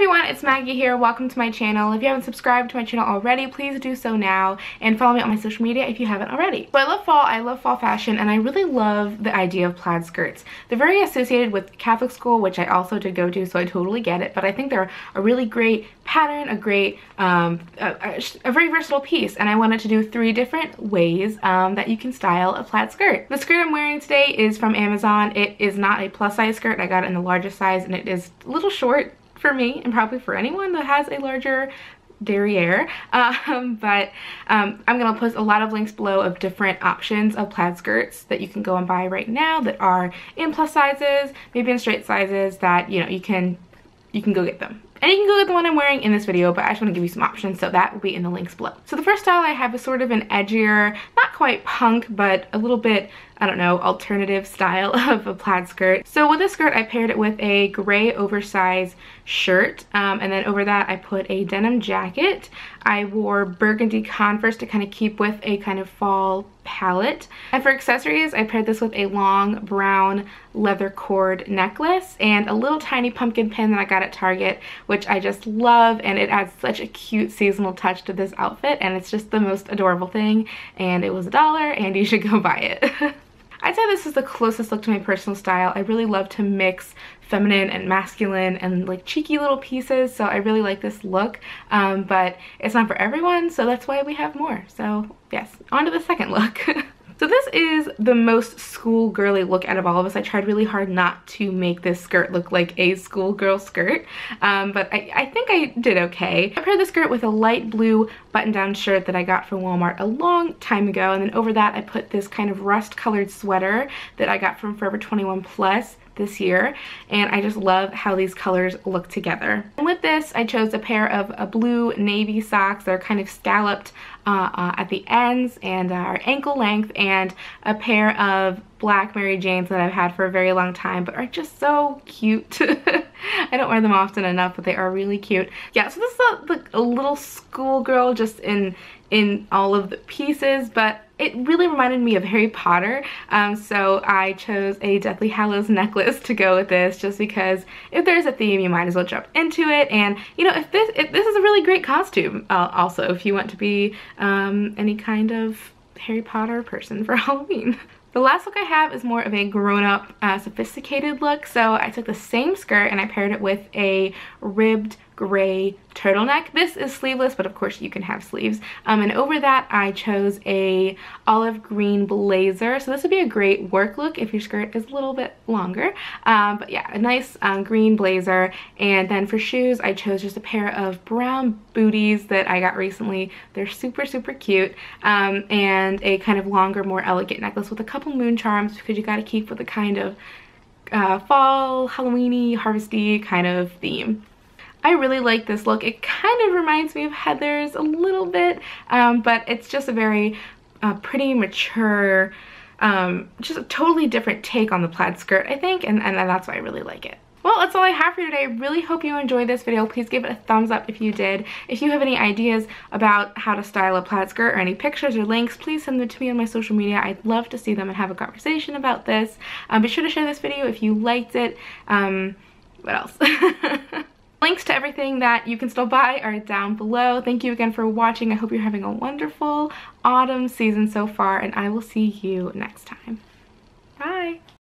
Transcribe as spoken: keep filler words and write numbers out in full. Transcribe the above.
everyone, it's Maggie here. Welcome to my channel. If you haven't subscribed to my channel already, please do so now and follow me on my social media if you haven't already. So I love fall, I love fall fashion, and I really love the idea of plaid skirts. They're very associated with Catholic school, which I also did go to, so I totally get it, but I think they're a really great pattern, a great, um, a, a, a very versatile piece, and I wanted to do three different ways um, that you can style a plaid skirt. The skirt I'm wearing today is from Amazon. It is not a plus size skirt. I got it in the largest size, and it is a little short for me and probably for anyone that has a larger derriere, um, but um, I'm gonna post a lot of links below of different options of plaid skirts that you can go and buy right now that are in plus sizes, maybe in straight sizes, that you know you can you can go get them. And you can go get the one I'm wearing in this video, but I just want to give you some options, so that will be in the links below. So the first style I have is sort of an edgier, not quite punk, but a little bit, I don't know, alternative style of a plaid skirt. So with this skirt, I paired it with a gray oversized shirt, um, and then over that I put a denim jacket. I wore burgundy Converse to kind of keep with a kind of fall palette. And for accessories, I paired this with a long brown leather cord necklace and a little tiny pumpkin pin that I got at Target, which I just love, and it adds such a cute seasonal touch to this outfit, and it's just the most adorable thing, and it was a dollar and you should go buy it. I'd say this is the closest look to my personal style. I really love to mix feminine and masculine and like cheeky little pieces, so I really like this look, um, but it's not for everyone, so that's why we have more. So yes, on to the second look. So this is the most schoolgirly look out of all of us. I tried really hard not to make this skirt look like a schoolgirl skirt, um, but I, I think I did okay. I paired the skirt with a light blue button-down shirt that I got from Walmart a long time ago, and then over that I put this kind of rust-colored sweater that I got from Forever twenty-one Plus this year, and I just love how these colors look together. And with this, I chose a pair of a blue navy socks that are kind of scalloped uh, uh, at the ends and are ankle length, and a pair of black Mary Janes that I've had for a very long time but are just so cute. I don't wear them often enough, but they are really cute. Yeah, so this is a, like a little schoolgirl just in in all of the pieces, but it really reminded me of Harry Potter, um, so I chose a Deathly Hallows necklace to go with this, just because if there's a theme, you might as well jump into it. And you know, if this if this is a really great costume, uh, also if you want to be um, any kind of Harry Potter person for Halloween. The last look I have is more of a grown-up, uh, sophisticated look. So I took the same skirt and I paired it with a ribbed gray turtleneck. This is sleeveless, but of course you can have sleeves. Um, and over that I chose a olive green blazer. So this would be a great work look if your skirt is a little bit longer. Um, but yeah, a nice um, green blazer. And then for shoes, I chose just a pair of brown booties that I got recently. They're super, super cute. Um, and a kind of longer, more elegant necklace with a couple moon charms, because you got to keep with a kind of uh, fall, Halloween-y, harvesty kind of theme. I really like this look. It kind of reminds me of Heather's a little bit, um, but it's just a very uh, pretty, mature, um, just a totally different take on the plaid skirt, I think, and, and that's why I really like it. Well, that's all I have for you today. I really hope you enjoyed this video. Please give it a thumbs up if you did. If you have any ideas about how to style a plaid skirt or any pictures or links, please send them to me on my social media. I'd love to see them and have a conversation about this. Um, be sure to share this video if you liked it. Um, what else? Links to everything that you can still buy are down below. Thank you again for watching. I hope you're having a wonderful autumn season so far, and I will see you next time. Bye!